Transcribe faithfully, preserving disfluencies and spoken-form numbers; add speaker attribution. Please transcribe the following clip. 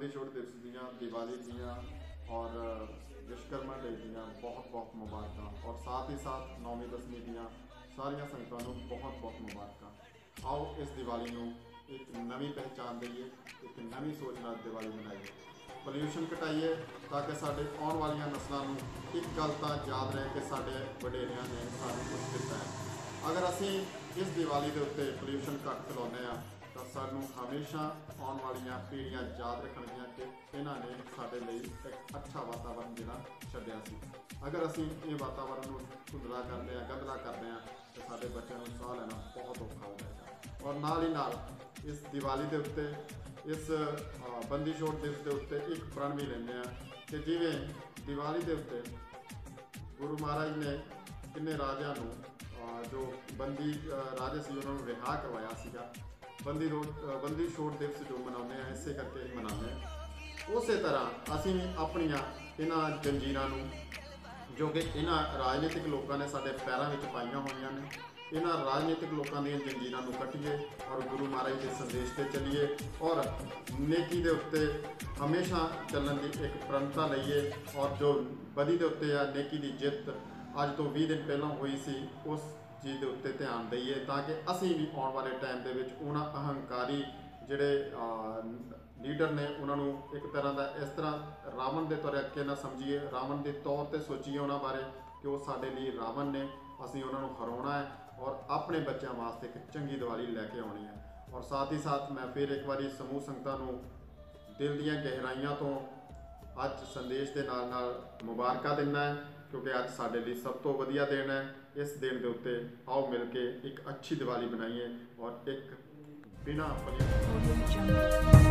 Speaker 1: बंदी छोड़ दिवस दियाँ, दिवाली दियाँ और विश्वकर्मा डे दियाँ बहुत बहुत मुबारक और साथ ही साथ नौवीं दसवीं दियाँ सारिया संगतां नूं बहुत बहुत मुबारक। आओ इस दिवाली नूं एक नवी पहचान दईए, एक नवी सोच नाल दिवाली मनाइए, पोल्यूशन घटाइए ताकि साडे आउण वालियां नस्लां नूं एक गल तां याद रहे कि साडे वडेरियां ने सानूं कुछ दिता है। अगर असीं इस दिवाली के उत्ते पोल्यूशन घट फैलाउने आ तो सानूं हमेशा आउण वालियां पीढ़ियां याद रखणगियां कि इन्हां ने साडे लई एक अच्छा वातावरण जिहड़ा छड्डिया सी। अगर असीं ये वातावरण नूं धुंधला करदे आ, गंदला करदे आ तो साडे बच्चों नूं साह लैना बहुत औखा हो जाएगा। और नाल ही नाल इस दिवाली के उत्ते इस बंदी छोड़ दिवस के उत्ते एक प्रण भी लैंदे आ कि जिवें दिवाली के उत्ते गुरु महाराज ने किन्ने राजियां नूं जो बंदी राजे से उन्होंने रिहा करवाया सीगा, बंदी रोड बंदी छोड़ दिवस जो मनाने इस करके ही मनाने। उस तरह असीं भी अपनियां इन्हां जंजीरां नूं जो कि इन्हां राजनीतिक लोगों ने साडे पैरां विच पाईयां होईयां ने, इन्हां राजनीतिक लोगों दी जंजीरां नूं कट्टिए और गुरु महाराज के संदेश से चलिए और नेकी दे उत्ते हमेशा चलण की एक प्रवणता लईए और जो बदी दे उत्ते आ नेकी की जित अज तो बीस दिन पहलों हुई सी उस चीज़ के उत्ते ध्यान दईए ताकि असीं भी आने वाले टाइम के उन्होंने अहंकारी जिहड़े लीडर ने उन्होंने एक तरह का इस तरह रावण के तरीके ना समझिए, रावण के तौर पर सोचिए उन्होंने बारे कि वो साडे लिए रावण ने, असीं उन्होंने हराउणा है और अपने बच्चों वास्ते एक चंगी दिवाली लैके आउणी है। और साथ ही साथ मैं फिर एक बार समूह संगतां नूं दिल दीआं गहराइयां तो अज संदेश के नाल नाल मुबारकां दिंदा है क्योंकि अज साडे लई सब तो वधिया दिन है। इस दिन के उत्ते आओ मिल के एक अच्छी दिवाली बनाइए और एक बिना